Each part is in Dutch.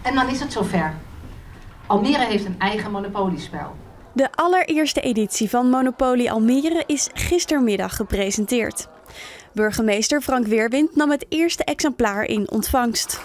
En dan is het zover. Almere heeft een eigen monopoliespel. De allereerste editie van Monopoly Almere is gistermiddag gepresenteerd. Burgemeester Frank Weerwind nam het eerste exemplaar in ontvangst.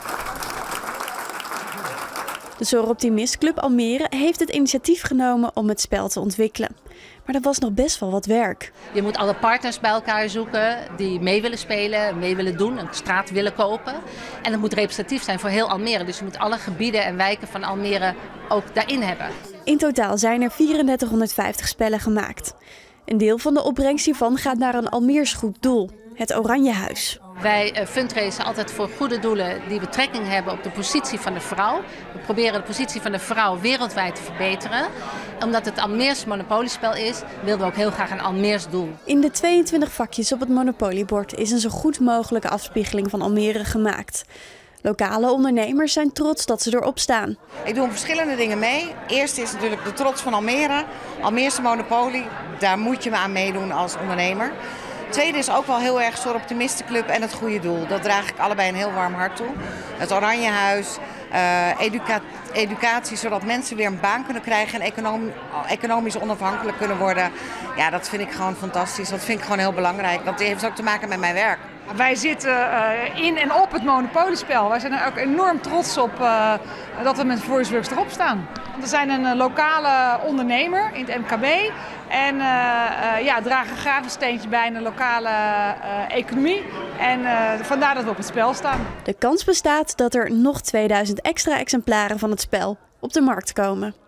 De Soroptimist Club Almere heeft het initiatief genomen om het spel te ontwikkelen. Maar dat was nog best wel wat werk. Je moet alle partners bij elkaar zoeken die mee willen spelen, mee willen doen, een straat willen kopen. En het moet representatief zijn voor heel Almere. Dus je moet alle gebieden en wijken van Almere ook daarin hebben. In totaal zijn er 3450 spellen gemaakt. Een deel van de opbrengst hiervan gaat naar een Almeers goed doel, het Oranjehuis. Wij fundraisen altijd voor goede doelen die betrekking hebben op de positie van de vrouw. We proberen de positie van de vrouw wereldwijd te verbeteren. Omdat het Almeers monopoliespel is, wilden we ook heel graag een Almeers doel. In de 22 vakjes op het Monopoliebord is een zo goed mogelijke afspiegeling van Almere gemaakt. Lokale ondernemers zijn trots dat ze erop staan. Ik doe verschillende dingen mee. Eerst is natuurlijk de trots van Almere. Almeerse Monopoly, daar moet je aan meedoen als ondernemer. Tweede is ook wel heel erg Soroptimistenclub en het goede doel. Dat draag ik allebei een heel warm hart toe. Het Oranjehuis, educatie zodat mensen weer een baan kunnen krijgen en economisch onafhankelijk kunnen worden. Ja, dat vind ik gewoon fantastisch. Dat vind ik gewoon heel belangrijk. Dat heeft ook te maken met mijn werk. Wij zitten in en op het monopoliespel. Wij zijn er ook enorm trots op dat we met Voiceworks erop staan. We zijn een lokale ondernemer in het MKB en dragen graag een steentje bij in de lokale economie. En vandaar dat we op het spel staan. De kans bestaat dat er nog 2000 extra exemplaren van het spel op de markt komen.